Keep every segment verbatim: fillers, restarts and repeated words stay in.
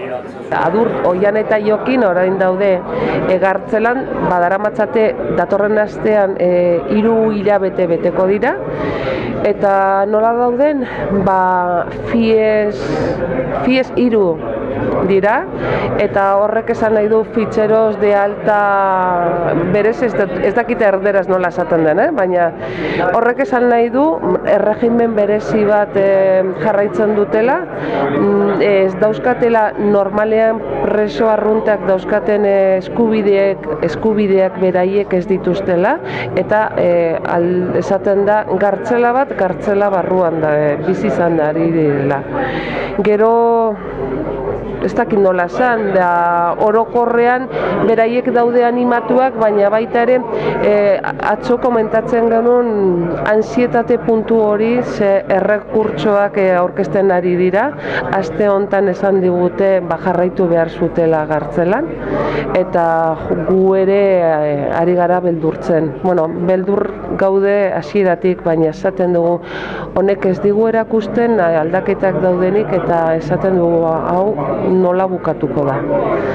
Adur Oian eta Jokin orain daude e, Gartzelan, badaramatzate datorren astean e, hiru hilabete beteko dira, eta nola dauden, ba, fies, fies hiru dira, eta horrek esan nahi du fitxeros de alta, berez ez, ez dakite erderaz nola esaten den, eh? Baina horrek esan nahi du erregimen berezi bat e, jarraitzen dutela, ez dauzkatela normalean preso arruntak dauzkaten eskubideek, eskubideak beraiek ez dituztela, eta e, al, esaten da gartzela bat, gartzela barruan da, e, bizi izan ari direla. Gero ez dakit nola esan, da orokorrean beraiek daude animatuak, baina baita ere e, atzo komentatzen genuen ansietate puntu hori, ze errekurtsoak e, aurkezten ari dira, aste hontan esan digute ba, jarraitu behar zutela Gartzelan, eta gu ere e, ari gara beldurtzen. Bueno, beldur gaude hasieratik, baina esaten dugu honek ez digu erakusten aldaketak daudenik, eta esaten dugu hau nola bukatuko da.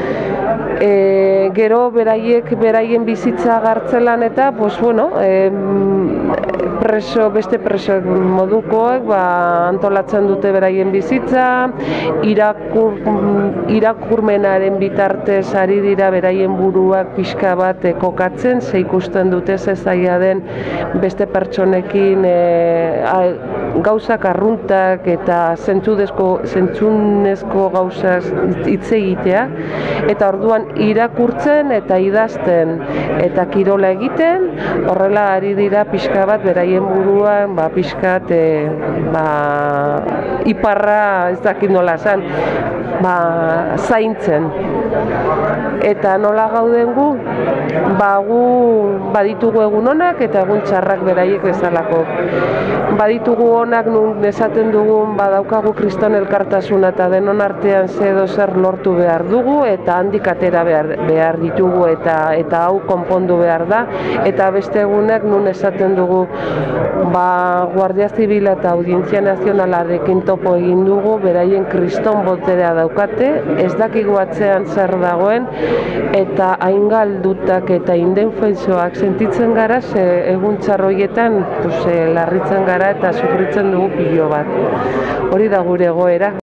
E, gero beraiek beraien bizitza Gartzelan eta pues, bueno, e, preso, beste preso modukoek ba, antolatzen dute beraien bizitza, irakur, irakurmenaren bitartez ari dira beraien buruak pixka bat e, kokatzen, ze ikusten dute ze zaila den beste pertsonekin e, a, gauzak arruntak eta zentzunezko gauzak hitz egitea, eta orduan irakurtzen eta idazten eta kirola egiten, horrela ari dira pixka bat beraien buruan, ba, pixkat e, ba, iparra ez dakit nola esan, ba, zaintzen. Eta nola gauden gu? Ba, gu baditugu egun onak eta egun txarrak beraiek bezalako. Baditugu onak nun esaten dugun badaukagu kriston elkartasuna eta denon artean ze edo zer lortu behar dugu, eta handik atera behar, behar ditugu eta eta hau konpondu behar da, eta beste egunak nun esaten dugu ba, Guardia Zibila eta Audientzia Nazionalarekin topo egin dugu, beraien kriston boterea daukate, ez dakigu atzean zer dagoen, eta hain galdutak eta indefensoak sentitzen gara, ze egun txarroietan pues, larritzen gara eta sufritzen dugu pilo bat. Hori da gure egoera.